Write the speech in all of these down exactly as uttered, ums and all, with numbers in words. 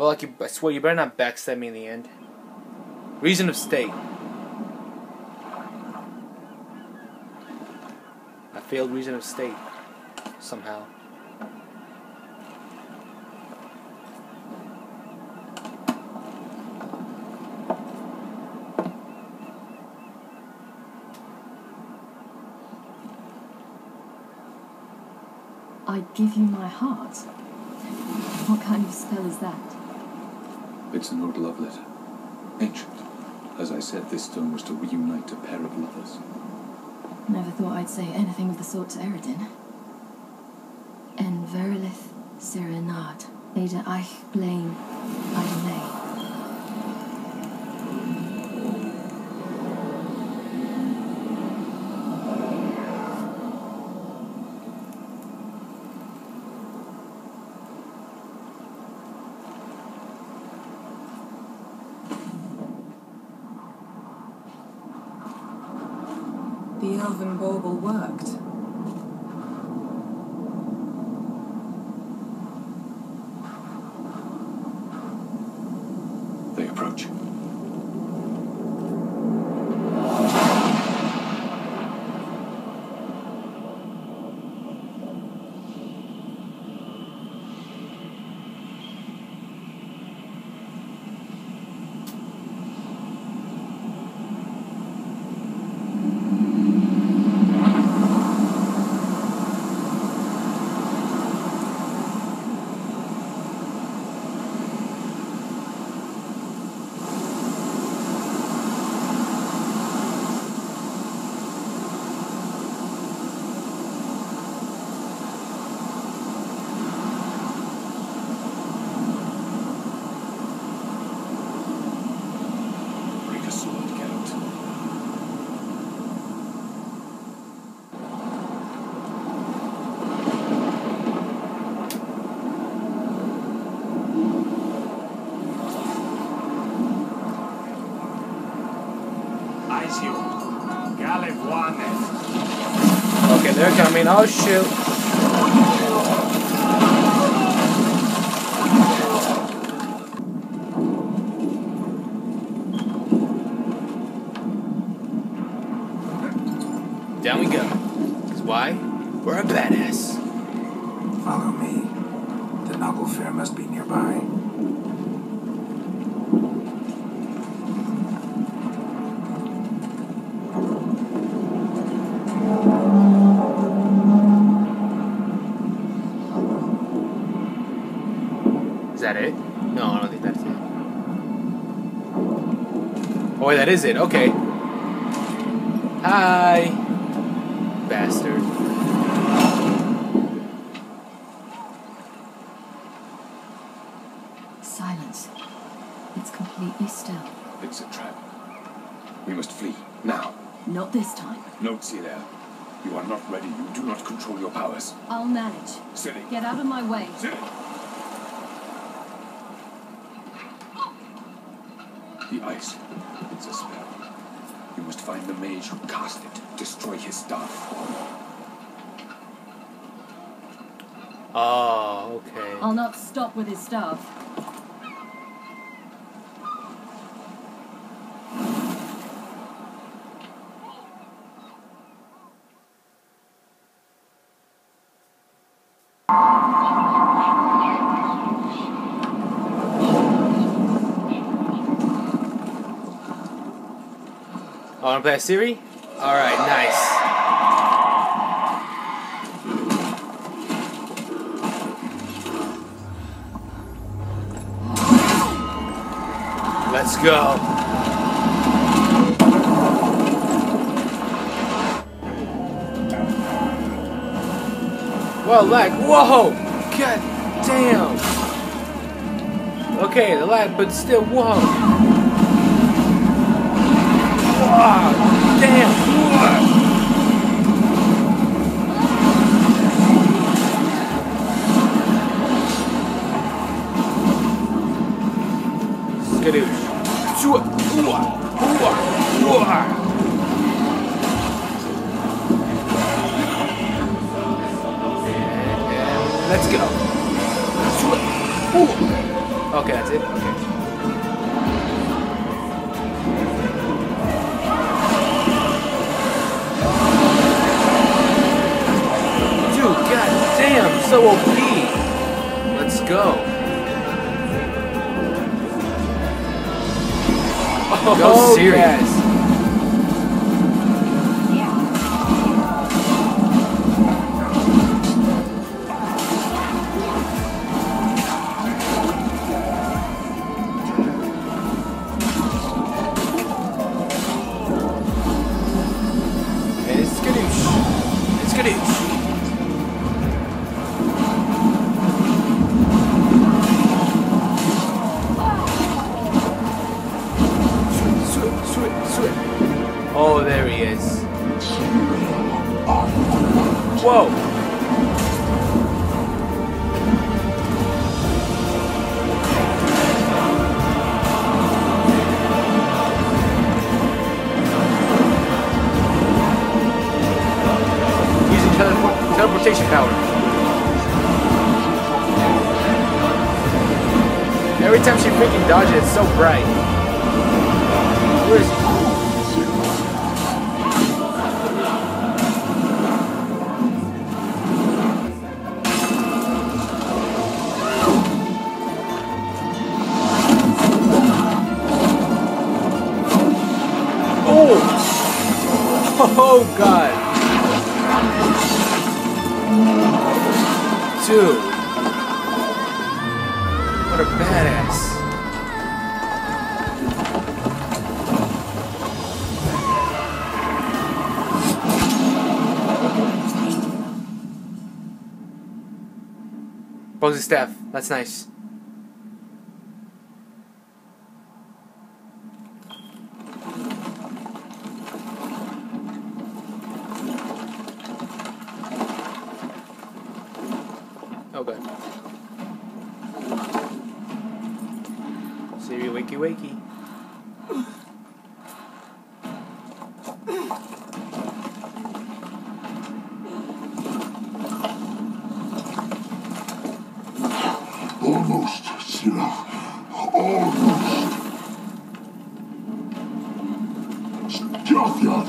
well, like you, I swear you better not backstab me in the end. Reason of state. I failed reason of state. Somehow. I'd give you my heart. What kind of spell is that? It's an old love letter. Ancient. As I said, this stone was to reunite a pair of lovers. Never thought I'd say anything of the sort to Eredin. En verilith serenad, Ada eich blaen Idolay. The elven bauble worked. They approach. Okay, they're coming. Oh shoot. Down we go. Cause why? We're a badass. Follow me. The noble fair must be nearby. Is that it? No, I don't think that's it. Oh wait, that is it. Okay. Hi, bastard. Silence. It's completely still. It's a trap. We must flee, now. Not this time. No, Celia. You are not ready. You do not control your powers. I'll manage. Silly. Get out of my way. Silly. The ice. It's a spell. You must find the mage who cast it. Destroy his staff. Oh, okay. I'll not stop with his staff. Oh, wanna play a Siri? Alright, nice. Let's go. Whoa, lag. Whoa! God damn. Okay, the lag, but still, whoa. Wow, damn! Whoa. Skadoosh. Shoo- ooh-ah, ooh-ah, ooh-ah. And let's go. Shoo- ooh. Okay, that's it? Okay. Dude, goddamn, so O P! Let's go. Oh, Go serious. Yes. Oh, there he is. Whoa! Using teleport teleportation power. Every time she freaking dodges, it's so bright. Where is he? Oh god. Dude. What a badass. Bones and staff. That's nice. Okay. Siri, wakey wakey. Almost, Sira. Almost. Caranthir.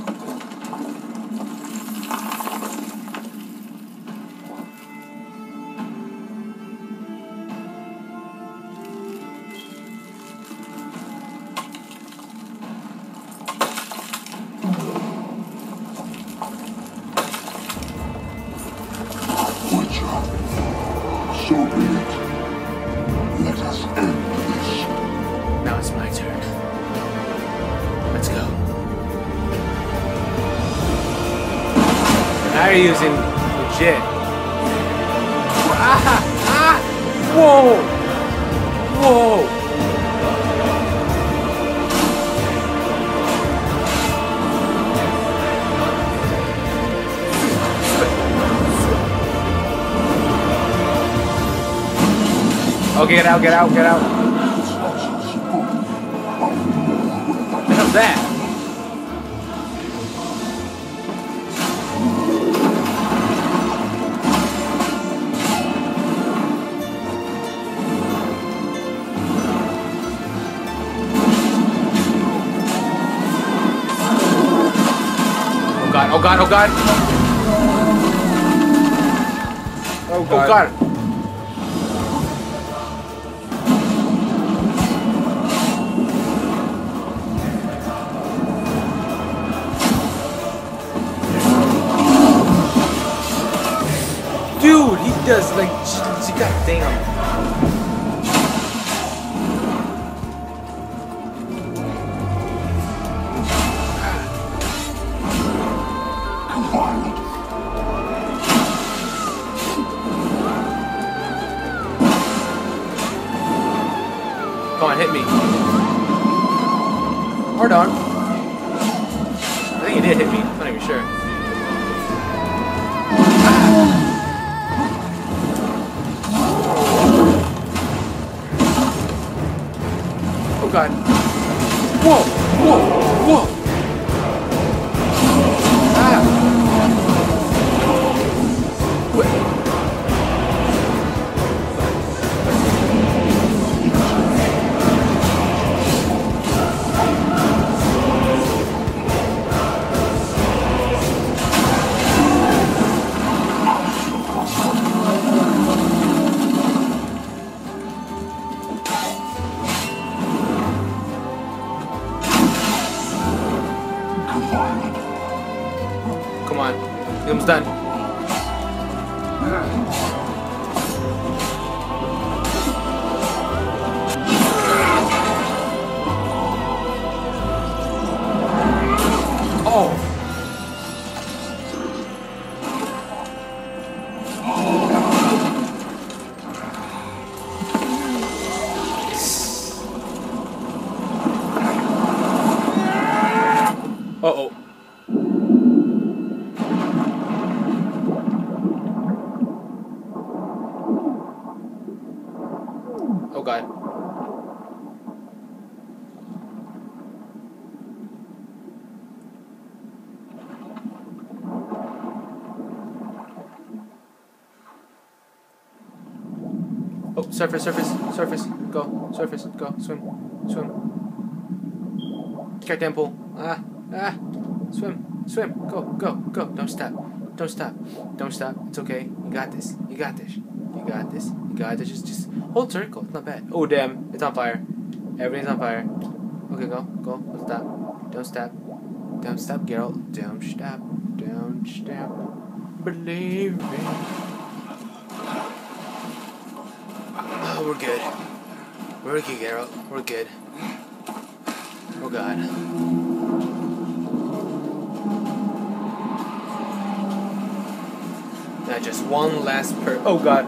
So be it. Let us end this. Now it's my turn. Let's go. Now you're using legit. Ah! Ah! Whoa! Whoa! Oh, get out, get out, get out. What the hell's that? Oh god, oh god, oh god. Oh god. Oh god. Dude, he does like, god damn. Come on, hit me. Hard on. I think he did hit me. I'm not even sure. Oh god. Whoa! Whoa! Whoa! Ah! What? on. He's almost done. Oh! Uh-oh. Oh god. Oh, surface, surface, surface. Go, surface, go, swim, swim. Goddamn pool. Ah, ah. Swim, swim. Go, go, go. Don't stop. Don't stop. Don't stop. It's okay. You got this. You got this. You got this. You got this. Just, just hold circle. It's not bad. Oh, damn. It's on fire. Everything's on fire. Okay, go, go. Don't stop. Don't stop. Don't stop, Geralt. Don't stop. Don't stop. Believe me. Oh, we're good. We're good, Geralt. We're good. Oh god. Now just one last per- Oh god.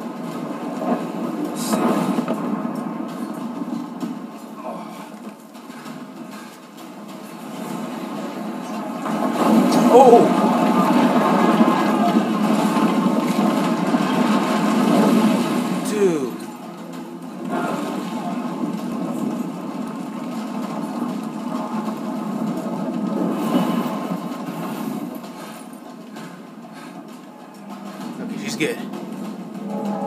Oh! Dude. Okay, she's good.